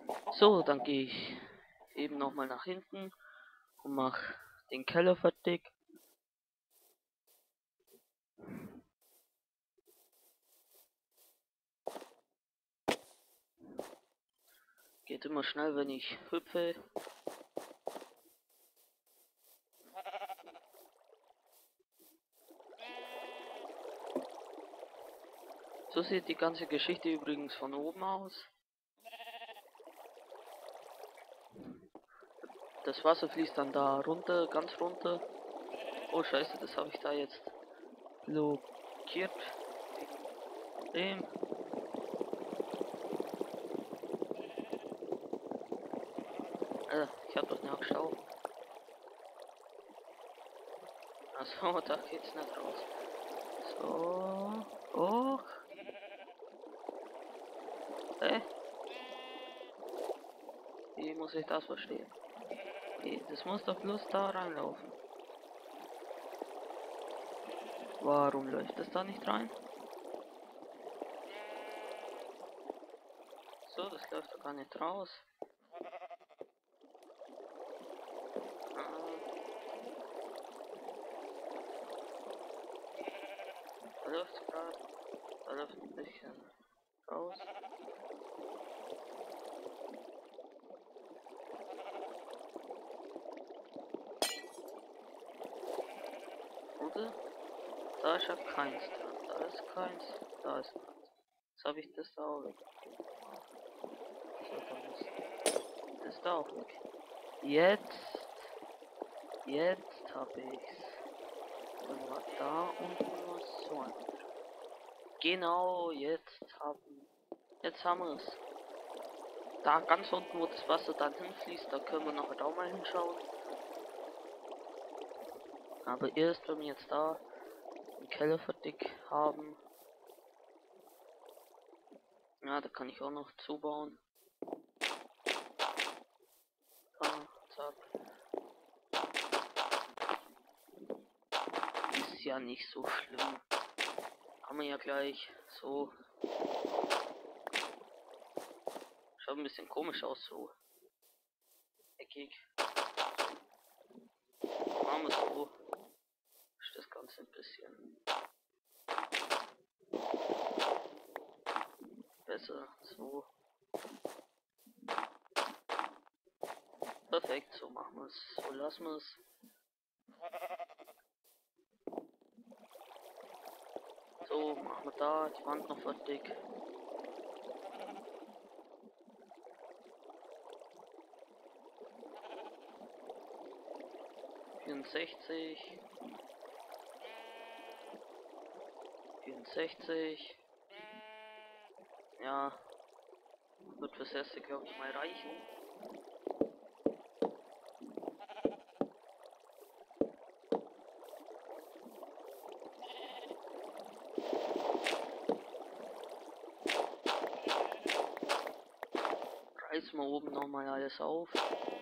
So, dann gehe ich eben nochmal nach hinten und mache den Keller fertig. Geht immer schnell, wenn ich hüpfe. So sieht die ganze Geschichte übrigens von oben aus. Das Wasser fließt dann da runter, ganz runter. Oh Scheiße, das habe ich da jetzt blockiert. Dem. Ich habe doch eine Stau. Achso, da geht's nicht raus. So. Hoch. Wie muss ich das verstehen? Das muss doch bloß da reinlaufen. Warum läuft das da nicht rein? So, das läuft doch gar nicht raus. Da läuft es gerade. Da läuft ein bisschen raus. Oder? Da ist ja keins dran. Da ist keins. Da ist keins. Jetzt habe ich das da auch weg. So, dann ist das da auch weg. Jetzt habe ich's. Dann war da unten nur so ein. Genau, jetzt haben wir es. Da ganz unten, wo das Wasser dann hinfließt, da können wir noch da mal hinschauen. Aber erst, wenn wir jetzt da den Keller fertig haben. Ja, da kann ich auch noch zubauen. Zack. Ist ja nicht so schlimm. Haben wir ja gleich so. Schaut ein bisschen komisch aus, so eckig. Machen wir so. Ist das Ganze ein bisschen besser. So. Perfekt, so machen wir es. So lassen wir es. So, machen wir da die Wand noch fertig. Vierundsechzig. Ja, wird fürs erste, glaube ich, mal reichen. Reißen wir oben nochmal alles auf.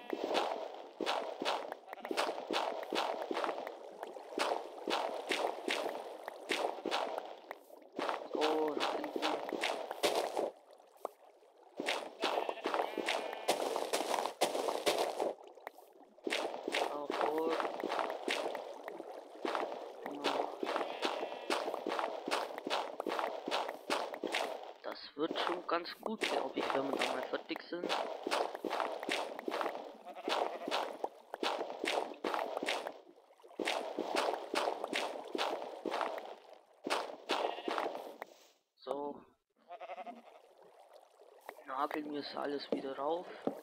So, nach hinten. Auf vor. Das wird schon ganz gut, glaube ich, wenn wir dann mal fertig sind. So. Nageln wir es alles wieder rauf.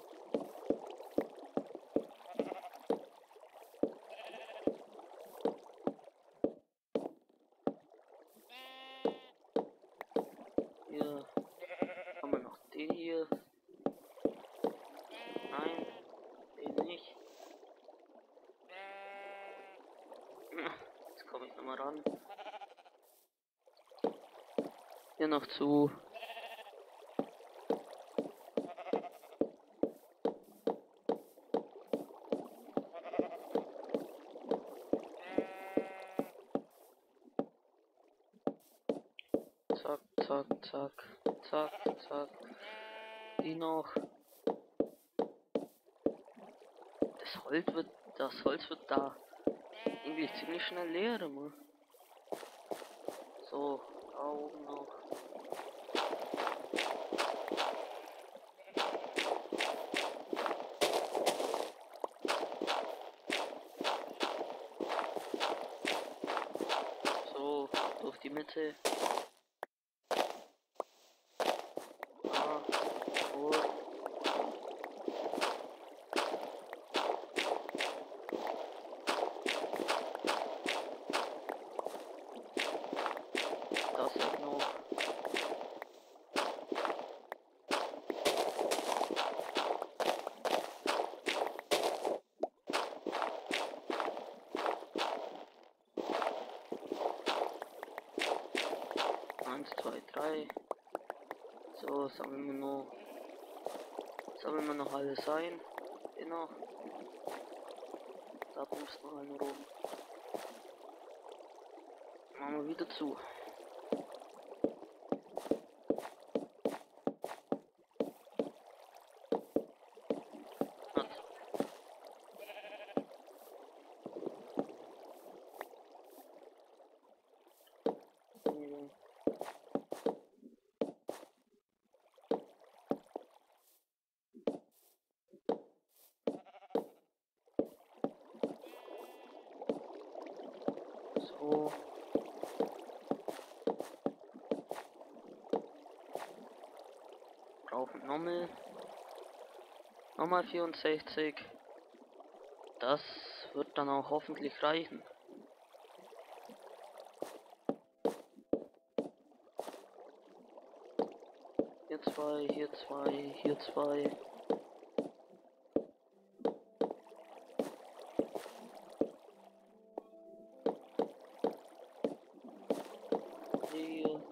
Hier haben wir noch den hier. Nein, den nicht. Jetzt komme ich nochmal ran. Hier noch zu. Zack, zack, zack, zack, zack. Die noch. das Holz wird da irgendwie ziemlich schnell leer immer. So, da oben noch. So, durch die Mitte. Ah, gut. Das weg noch. Eins, zwei, drei. So, sammeln wir noch alles ein. Genau. Da kommst noch eine rum. Machen wir wieder zu. Hat. So. Brauchen nochmal 64. Das wird dann auch hoffentlich reichen. Hier zwei, hier zwei, hier zwei. Hier.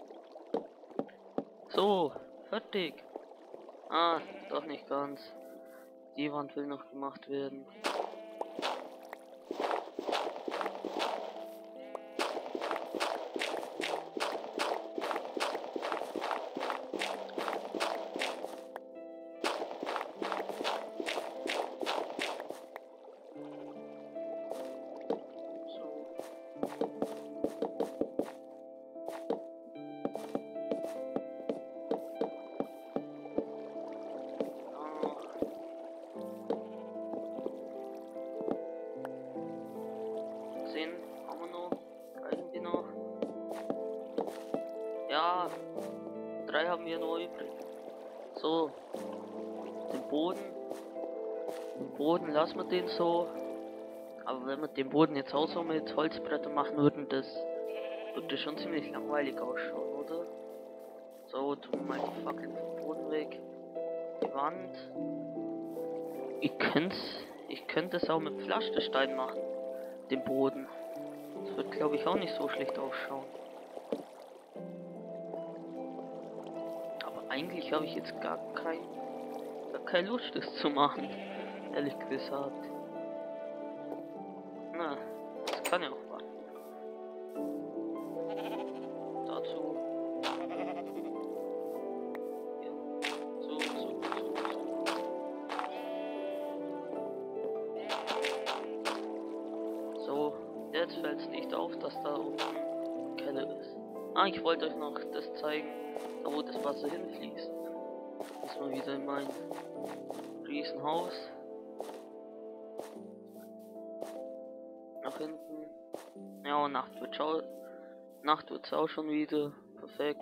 So, fertig. Ah, doch nicht ganz. Die Wand will noch gemacht werden. Haben wir noch? Reichen die noch? Ja, 3 haben wir noch übrig. So, den Boden lassen wir den so. Aber wenn wir den Boden jetzt auch so mit Holzbrettern machen würden, das würde schon ziemlich langweilig ausschauen, oder? So, tun wir mal die Fackeln vom Boden weg. Die Wand. Ich könnte es auch mit Pflasterstein machen. Den Boden. Das wird, glaube ich, auch nicht so schlecht ausschauen. Aber eigentlich habe ich jetzt gar keine Lust, das zu machen. Ehrlich gesagt. Na, das kann ja auch warten. Dazu. Ja, so. So, jetzt fällt es nicht auf, dass da unten Keller ist. Ah, ich wollte euch noch das zeigen, da wo das Wasser hinfließt. Ist mal wieder in mein Riesenhaus. Nach hinten. Ja, und Nacht wird's auch schon wieder. Perfekt.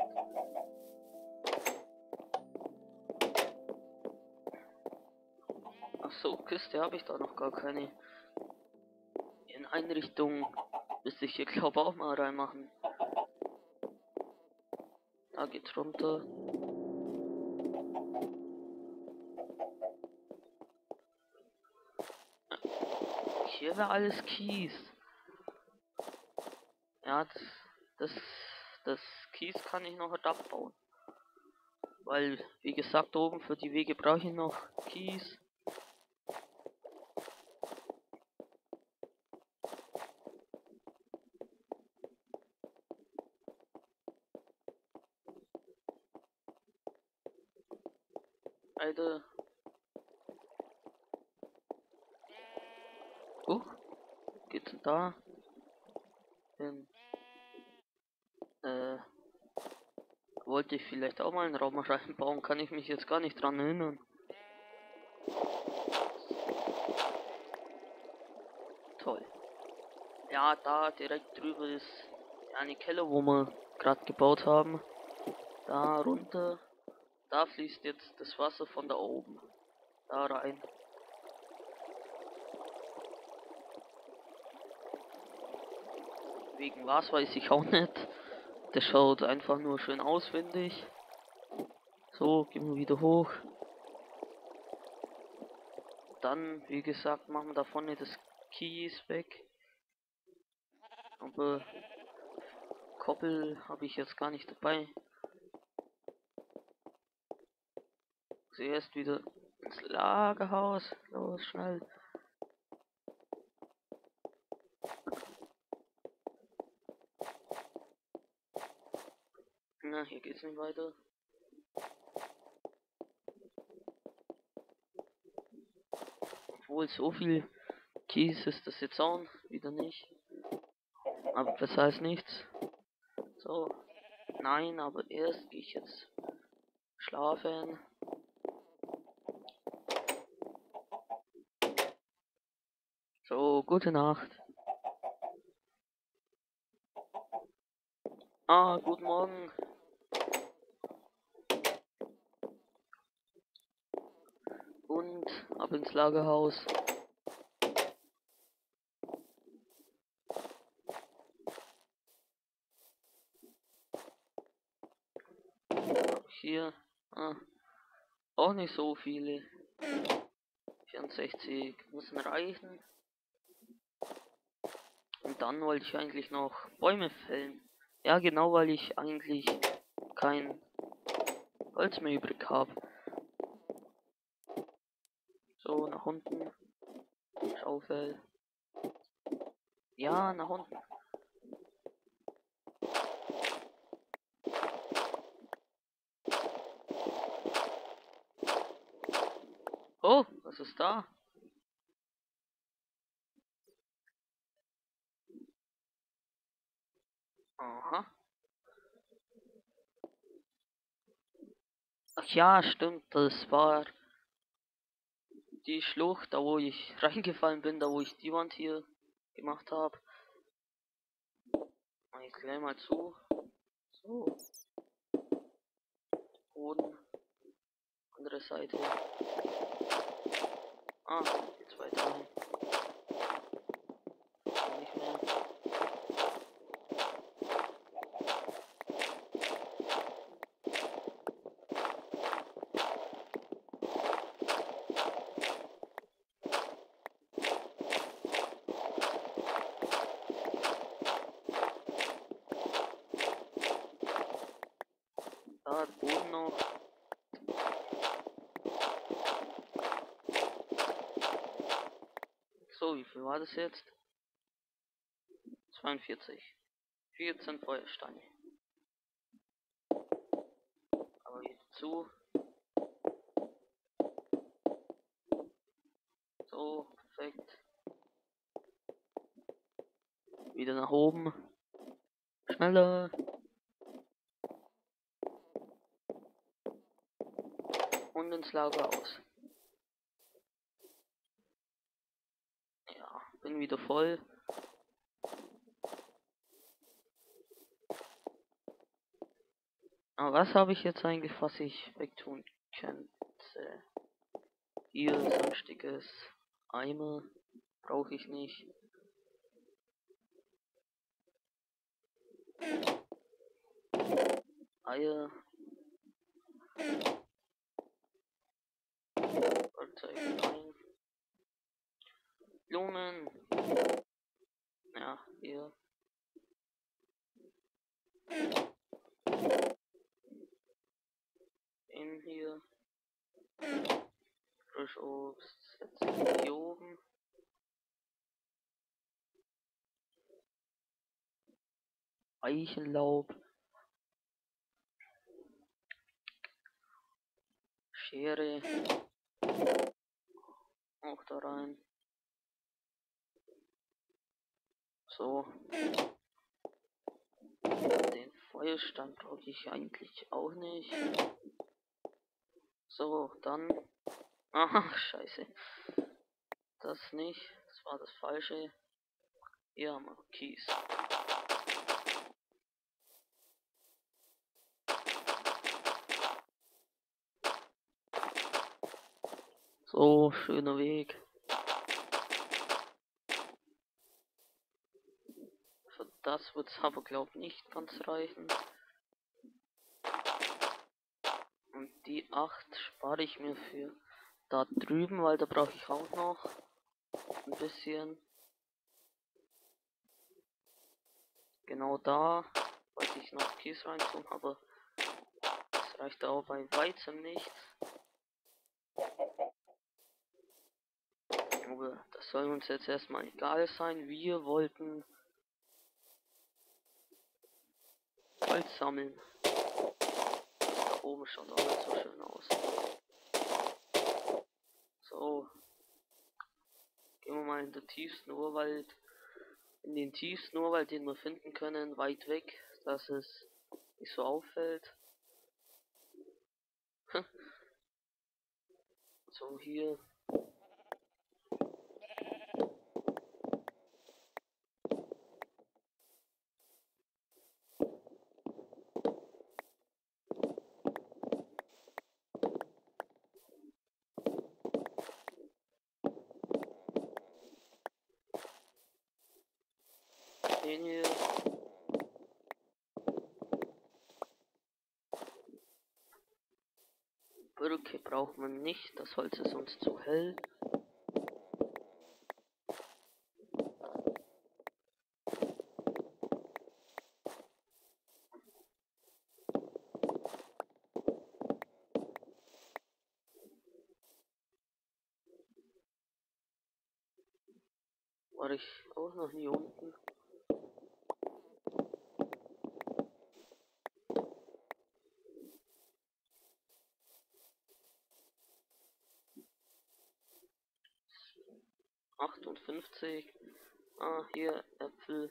Ach so, Kiste habe ich da noch gar keine. In Einrichtung müsste ich hier glaube auch mal reinmachen. Da geht's runter. Hier wäre alles Kies. Ja, das Kies kann ich noch abbauen. Weil, wie gesagt, oben für die Wege brauche ich noch Kies. geht's denn da? Hin. Wollte ich vielleicht auch mal einen Raum reinbauen, kann ich mich jetzt gar nicht dran erinnern. Toll. Ja, da direkt drüber ist eine Keller, wo wir gerade gebaut haben. Da runter. Da fließt jetzt das Wasser von da oben. Da rein. Wegen was weiß ich auch nicht. Das schaut einfach nur schön aus, finde ich. So, gehen wir wieder hoch. Dann, wie gesagt, machen wir da vorne das Kies weg. Aber Koppel habe ich jetzt gar nicht dabei. Zuerst wieder ins Lagerhaus. Los, schnell. Na, hier geht's nicht weiter. Obwohl so viel Kies ist das jetzt auch wieder nicht. Aber das heißt nichts. So. Nein, aber erst gehe ich jetzt schlafen. So, gute Nacht. Ah, guten Morgen. Und ab ins Lagerhaus. Hier. Auch nicht so viele. 64 müssen reichen. Und dann wollte ich eigentlich noch Bäume fällen. Ja, genau, weil ich eigentlich kein Holz mehr übrig habe. So, nach unten. Schaufel. Ja, nach unten. Oh, was ist da? Aha. Ach ja, stimmt, das war die Schlucht, da wo ich reingefallen bin, da wo ich die Wand hier gemacht habe. Mach ich gleich mal zu. So. Boden. Andere Seite. Ah, jetzt weiter rein. Nicht mehr. Da, der Boden noch. So, wie viel war das jetzt? 42. 14 Feuersteine. Aber wieder zu. So, perfekt. Wieder nach oben. Schneller. Und ins Lagerhaus. Ja, bin wieder voll. Aber was habe ich jetzt eigentlich, was ich wegtun könnte? Hier so ein Stückes Eimer. Brauche ich nicht. Eier. Werkzeug rein. Blumen. Ja, hier. In hier. Frischobst. Setze hier oben. Eichenlaub. Schere. Auch da rein. So. Den Feuerstand brauche ich eigentlich auch nicht. So, dann. Ach, scheiße. Das nicht. Das war das Falsche. Hier haben wir Kies. So, schöner Weg. Für das wird es aber glaube ich nicht ganz reichen. Und die 8 spare ich mir für da drüben, weil da brauche ich auch noch ein bisschen. Genau da wollte ich noch Kies reintun, aber das reicht auch bei weitem nicht. Aber das soll uns jetzt erstmal egal sein. Wir wollten Holz sammeln. Das da oben schaut auch nicht so schön aus. So. Gehen wir mal in den tiefsten Urwald. In den tiefsten Urwald, den wir finden können, weit weg, dass es nicht so auffällt. So, hier. Den hier. Brücke braucht man nicht, das Holz ist uns zu hell. War ich auch noch nie unten. ...58. Ah, hier Äpfel.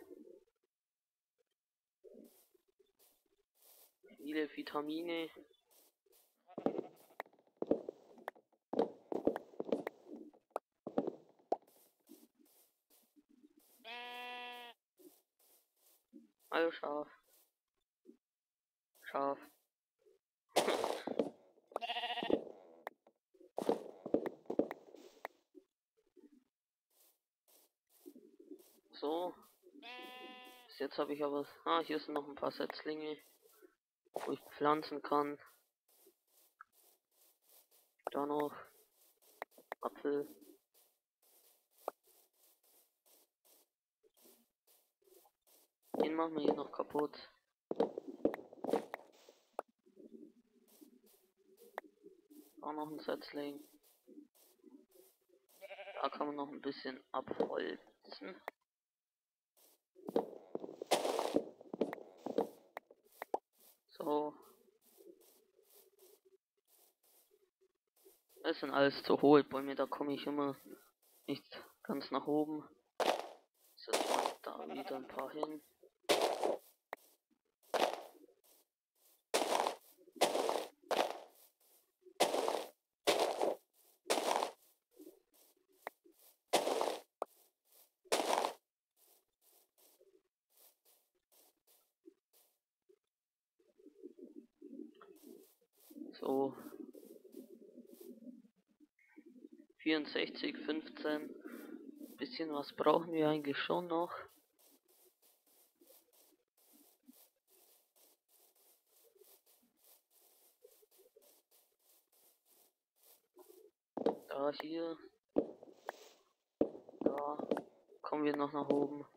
Viele Vitamine. Hallo Schaf. Schaf. So. Bis jetzt habe ich aber... Ah, hier sind noch ein paar Setzlinge, wo ich pflanzen kann. Da noch Apfel. Den machen wir hier noch kaputt. Auch noch ein Setzling. Da kann man noch ein bisschen abholzen. So. Das sind alles zu hohe Bäume, da komme ich immer nicht ganz nach oben. Setzt man da wieder ein paar hin. So. 64, 15. Bisschen was brauchen wir eigentlich schon noch. Da hier. Da kommen wir noch nach oben.